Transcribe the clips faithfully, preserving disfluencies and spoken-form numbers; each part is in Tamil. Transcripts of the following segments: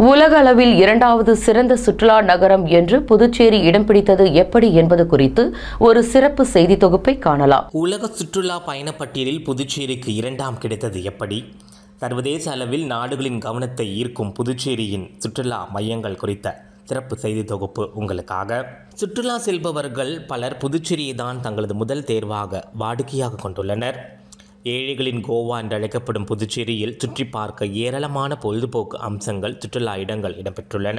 உலக அளவில் இரண்டாவது சிறந்த சுற்றுலா நகரம் என்று புதுச்சேரி இடம் பிடித்தது எப்படி என்பது குறித்து ஒரு சிறப்பு செய்தி தொகுப்பை காணலாம். உலக சுற்றுலா பயணப்பட்டியலில் புதுச்சேரிக்கு இரண்டாம் கிடைத்தது எப்படி? சர்வதேச அளவில் நாடுகளின் கவனத்தை ஈர்க்கும் புதுச்சேரியின் சுற்றுலா மையங்கள் குறித்த சிறப்பு செய்தி தொகுப்பு உங்களுக்காக. சுற்றுலா செல்பவர்கள் பலர் புதுச்சேரியை தான் தங்களது முதல் தேர்வாக வாடிக்கையாக கொண்டுள்ளனர். ஏழைகளின் கோவா என்று அழைக்கப்படும் புதுச்சேரியில் சுற்றி பார்க்க ஏராளமான பொழுதுபோக்கு அம்சங்கள், சுற்றுலா இடங்கள் இடம்பெற்றுள்ளன.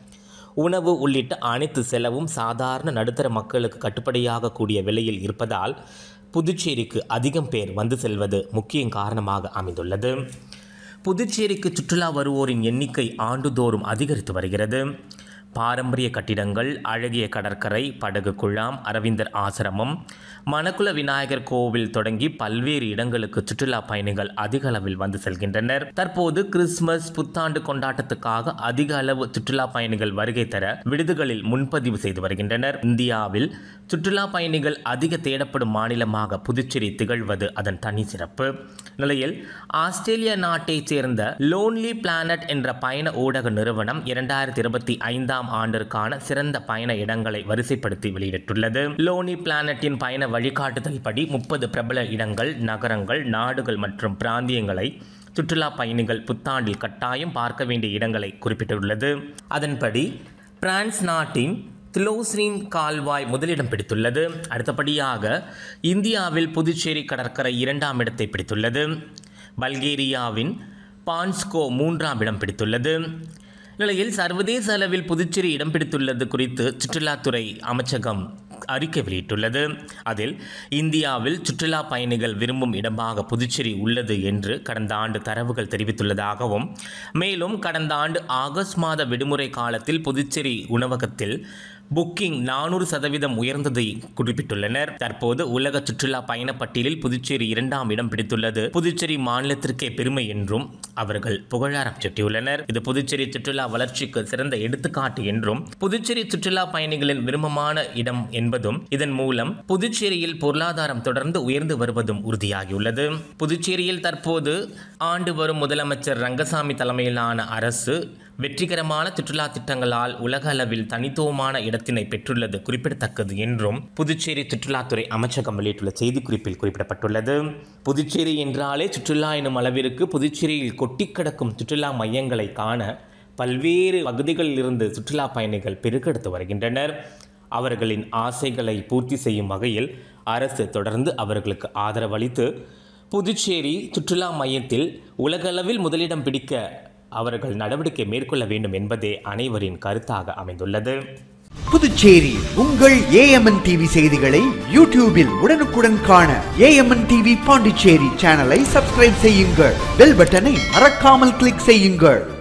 உணவு உள்ளிட்ட அனைத்து செலவும் சாதாரண நடுத்தர மக்களுக்கு கட்டுப்படியாக கூடிய விலையில் இருப்பதால் புதுச்சேரிக்கு அதிகம் பேர் வந்து செல்வது முக்கிய காரணமாக அமைந்துள்ளது. புதுச்சேரிக்கு சுற்றுலா வருவோரின் எண்ணிக்கை ஆண்டுதோறும் அதிகரித்து வருகிறது. பாரம்பரிய கட்டிடங்கள், அழகிய கடற்கரை, படகு குழாம், அரவிந்தர் ஆசிரமம், மணக்குள விநாயகர் கோவில் தொடங்கி பல்வேறு இடங்களுக்கு சுற்றுலா பயணிகள் அதிக அளவில் வந்து செல்கின்றனர். தற்போது கிறிஸ்துமஸ், புத்தாண்டு கொண்டாட்டத்துக்காக அதிக அளவு சுற்றுலா பயணிகள் வருகை தர விடுதிகளில் முன்பதிவு செய்து வருகின்றனர். இந்தியாவில் சுற்றுலா பயணிகள் அதிக தேடப்படும் மாநிலமாக புதுச்சேரி திகழ்வது அதன் தனி சிறப்பு. நிலையில் ஆஸ்திரேலிய நாட்டைச் சேர்ந்த லோன்லி பிளானட் என்ற பயண ஊடக நிறுவனம் இரண்டாயிரத்தி இருபத்தி ஐந்தாம் ஆண்டிற்கான சிறந்த பயண இடங்களை வரிசைப்படுத்தி வெளியிட்டுள்ளது. லோன்லி பிளானட்டின் பயண வழிகாட்டுதல் படி முப்பது பிரபல இடங்கள், நகரங்கள், நாடுகள் மற்றும் பிராந்தியங்களை சுற்றுலா பயணிகள் புத்தாண்டில் கட்டாயம் பார்க்க வேண்டிய இடங்களை குறிப்பிட்டுள்ளது. அதன்படி பிரான்ஸ் நாட்டின் திலோஸ்ரீன் கால்வாய் முதலிடம் பிடித்துள்ளது. அடுத்தபடியாக இந்தியாவில் புதுச்சேரி கடற்கரை இரண்டாம் இடத்தை பிடித்துள்ளது. பல்கேரியாவின் பான்ஸ்கோ மூன்றாம் இடம் பிடித்துள்ளது. நிலையில் சர்வதேச அளவில் புதுச்சேரி இடம் பிடித்துள்ளது குறித்து சுற்றுலாத்துறை அமைச்சகம் அறிக்கை வெளியிட்டுள்ளது. அதில் இந்தியாவில் சுற்றுலா பயணிகள் விரும்பும் இடமாக புதுச்சேரி உள்ளது என்று கடந்த ஆண்டு தரவுகள் தெரிவித்துள்ளதாகவும், மேலும் கடந்த ஆண்டு ஆகஸ்ட் மாத விடுமுறை காலத்தில் புதுச்சேரி உணவகத்தில் புக்கிங் நானூறு சதவீதம் உயர்ந்ததை குறிப்பிட்டுள்ளனர். தற்போது உலக சுற்றுலா பயணப்பட்டியலில் புதுச்சேரி இரண்டாம் இடம் பிடித்துள்ளது புதுச்சேரி மாநிலத்திற்கே பெருமை என்றும் அவர்கள் புகழாரம் சூட்டியுள்ளனர். இது புதுச்சேரி சுற்றுலா வளர்ச்சிக்கு சிறந்த எடுத்துக்காட்டு என்றும், புதுச்சேரி சுற்றுலா பயணிகளின் விருப்பமான இடம் என்பதும், இதன் மூலம் புதுச்சேரியில் பொருளாதாரம் தொடர்ந்து உயர்ந்து வருவதும் உறுதியாகியுள்ளது. புதுச்சேரியில் தற்போது ஆண்டு வரும் முதலமைச்சர் ரங்கசாமி தலைமையிலான அரசு வெற்றிகரமான சுற்றுலா திட்டங்களால் உலக அளவில் தனித்துவமான இடத்தினை பெற்றுள்ளது குறிப்பிடத்தக்கது என்றும் புதுச்சேரி சுற்றுலாத்துறை அமைச்சகம் வெளியிட்டுள்ள செய்திக்குறிப்பில் குறிப்பிடப்பட்டுள்ளது. புதுச்சேரி என்றாலே சுற்றுலா எனும் அளவிற்கு புதுச்சேரியில் கொட்டி கிடக்கும் சுற்றுலா மையங்களை காண பல்வேறு பகுதிகளில் இருந்து சுற்றுலா பயணிகள் பெருக்கெடுத்து வருகின்றனர். அவர்களின் ஆசைகளை பூர்த்தி செய்யும் வகையில் அரசு தொடர்ந்து அவர்களுக்கு ஆதரவளித்து புதுச்சேரி சுற்றுலா மையத்தில் உலகளவில் முதலிடம் பிடிக்க அவர்கள் நடவடிக்கை மேற்கொள்ள வேண்டும் என்பதே அனைவரின் கருத்தாக அமைந்துள்ளது. புதுச்சேரி உங்கள் ஏ எம் என் டிவி செய்திகளை யூடியூபில் உடனுக்குடன் காண A M N TV Pondicherry சேனலை சப்ஸ்கிரைப் செய்யுங்கள். பெல் பட்டனை மறக்காமல் கிளிக் செய்யுங்கள்.